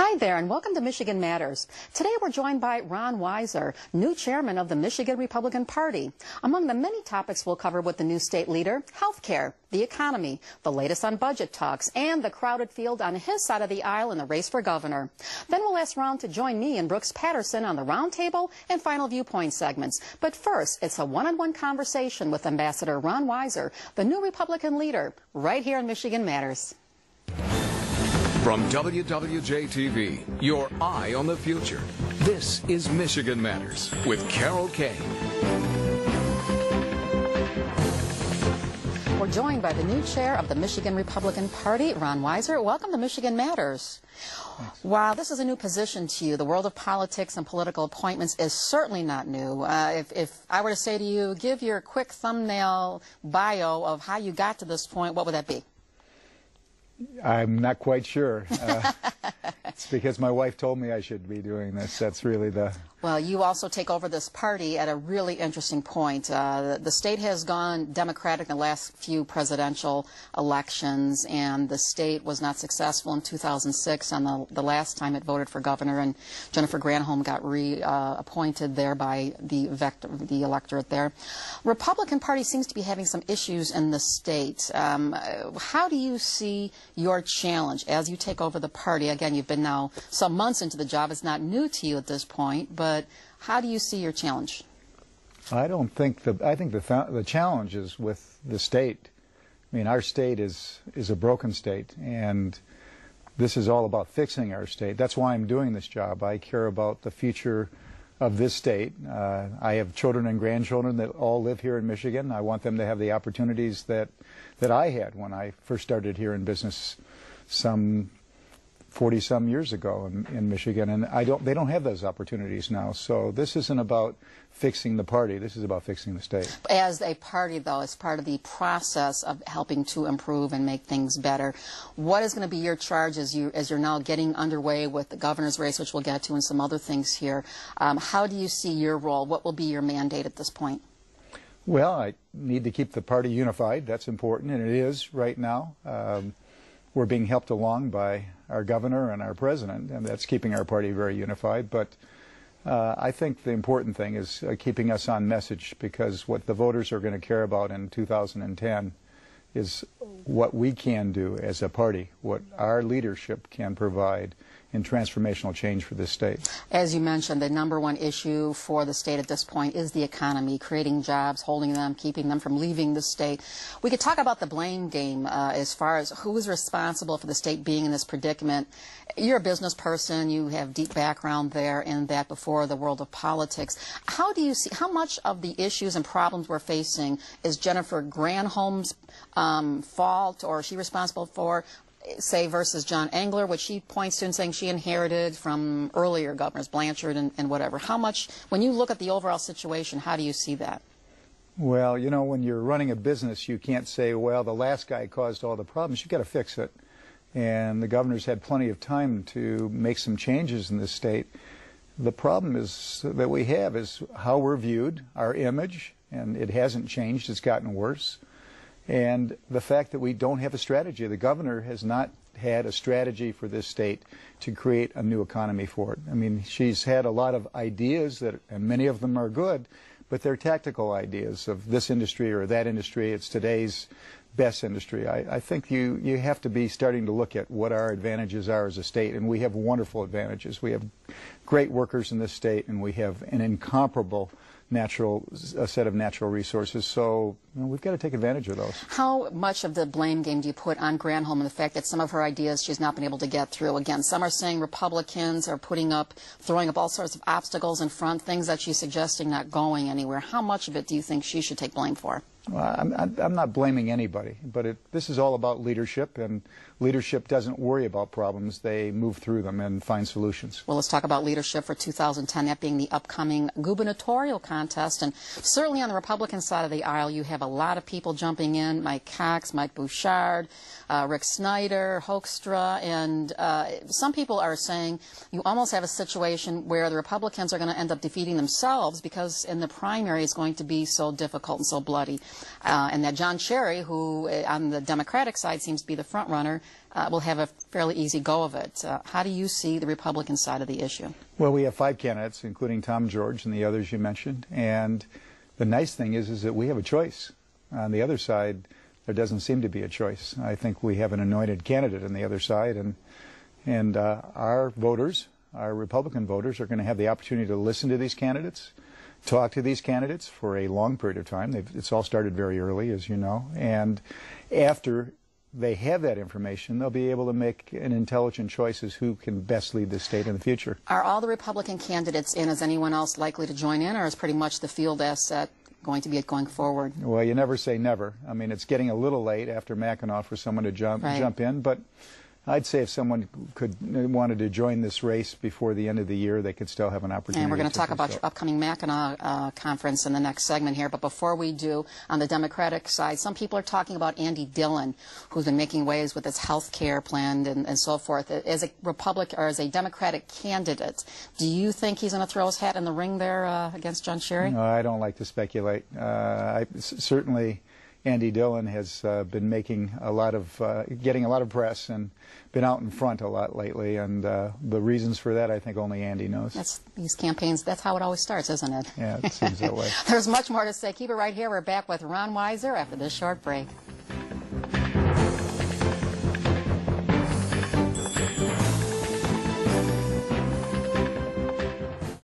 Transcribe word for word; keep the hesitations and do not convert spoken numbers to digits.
Hi there, and welcome to Michigan Matters. Today we're joined by Ron Weiser, new chairman of the Michigan Republican Party. Among the many topics we'll cover with the new state leader, health care, the economy, the latest on budget talks, and the crowded field on his side of the aisle in the race for governor. Then we'll ask Ron to join me and Brooks Patterson on the roundtable and final viewpoint segments. But first, it's a one-on-one conversation with Ambassador Ron Weiser, the new Republican leader, right here on Michigan Matters. From W W J T V, your eye on the future. This is Michigan Matters with Carol Kay. We're joined by the new chair of the Michigan Republican Party, Ron Weiser. Welcome to Michigan Matters. While this is a new position to you, the world of politics and political appointments is certainly not new. Uh, if, if I were to say to you, give your quick thumbnail bio of how you got to this point, what would that be? I'm not quite sure. Uh, it's because my wife told me I should be doing this. That's really the... Well, you also take over this party at a really interesting point. Uh, the, the state has gone Democratic in the last few presidential elections, and the state was not successful in two thousand six on the, the last time it voted for governor, and Jennifer Granholm got reappointed uh, there by the, vector, the electorate there. Republican Party seems to be having some issues in the state. Um, how do you see your challenge as you take over the party? Again, you've been now some months into the job. It's not new to you at this point, but But how do you see your challenge? I don't think the I think the the challenge is with the state. I mean, our state is is a broken state, and this is all about fixing our state. That's why I'm doing this job. I care about the future of this state. Uh, I have children and grandchildren that all live here in Michigan. I want them to have the opportunities that that I had when I first started here in business some forty some years ago in, in Michigan, and I don't, they don't have those opportunities now. So this isn't about fixing the party. This is about fixing the state. As a party, though, as part of the process of helping to improve and make things better, what is going to be your charge as, you, as you're now getting underway with the governor's race, which we'll get to, and some other things here? Um, how do you see your role? What will be your mandate at this point? Well, I need to keep the party unified. That's important, and it is right now. Um, we're being helped along by our governor and our president, and that's keeping our party very unified. But uh, I think the important thing is uh, keeping us on message, because what the voters are going to care about in two thousand ten is what we can do as a party, what our leadership can provide in transformational change for this state. As you mentioned, the number one issue for the state at this point is the economy, creating jobs, holding them, keeping them from leaving the state. We could talk about the blame game uh, as far as who is responsible for the state being in this predicament. You're a business person. You have deep background there in that before the world of politics. How do you see, how much of the issues and problems we're facing is Jennifer Granholm's um, fault, or is she responsible for, say, versus John Engler, which she points to and saying she inherited from earlier governors, Blanchard and, and whatever? How much, when you look at the overall situation, how do you see that? Well, you know, when you're running a business, you can't say, well, the last guy caused all the problems. You've got to fix it. And the governor's had plenty of time to make some changes in this state. The problem is that we have is how we're viewed, our image, and it hasn't changed. It's gotten worse. And the fact that we don't have a strategy. The governor has not had a strategy for this state to create a new economy for it. I mean, she's had a lot of ideas, that, and many of them are good, but they're tactical ideas of this industry or that industry. It's today's best industry. I, I think you, you have to be starting to look at what our advantages are as a state, and we have wonderful advantages. We have great workers in this state, and we have an incomparable natural a set of natural resources, so you know, we've got to take advantage of those. How much of the blame game do you put on Granholm and the fact that some of her ideas she's not been able to get through? Again, some are saying Republicans are putting up, throwing up all sorts of obstacles in front, things that she's suggesting not going anywhere. How much of it do you think she should take blame for? Well, I'm, I'm not blaming anybody, but it, this is all about leadership, and leadership doesn't worry about problems. They move through them and find solutions. Well, let's talk about leadership for two thousand ten, that being the upcoming gubernatorial contest. And certainly on the Republican side of the aisle, you have a lot of people jumping in, Mike Cox, Mike Bouchard, uh, Rick Snyder, Hoekstra, and uh, some people are saying you almost have a situation where the Republicans are going to end up defeating themselves because in the primary it's going to be so difficult and so bloody. Uh, and that John Cherry, who uh, on the Democratic side seems to be the front runner, uh, will have a fairly easy go of it. Uh, how do you see the Republican side of the issue? Well, we have five candidates, including Tom George and the others you mentioned. And the nice thing is, is that we have a choice. On the other side, there doesn't seem to be a choice. I think we have an anointed candidate on the other side, and and uh, our voters, our Republican voters, are going to have the opportunity to listen to these candidates, talk to these candidates for a long period of time. They've, it's all started very early, as you know, and after they have that information, they'll be able to make an intelligent choice as who can best lead the state in the future. Are all the Republican candidates in? Is anyone else likely to join in, or is pretty much the field asset going to be it going forward? Well, you never say never. I mean, it's getting a little late after Mackinac for someone to jump right. jump in, but I'd say if someone could wanted to join this race before the end of the year, they could still have an opportunity. And we're going to talk about so. your upcoming Mackinac uh, conference in the next segment here. But before we do, on the Democratic side, some people are talking about Andy Dillon, who's been making waves with his health care plan and, and so forth. As a Republican or as a Democratic candidate, do you think he's going to throw his hat in the ring there uh, against John Sherry? No, I don't like to speculate. Uh, I, certainly, Andy Dillon has uh, been making a lot of, uh, getting a lot of press and been out in front a lot lately, and uh, the reasons for that I think only Andy knows. That's these campaigns, that's how it always starts, isn't it? Yeah, it seems that way. There's much more to say. Keep it right here. We're back with Ron Weiser after this short break.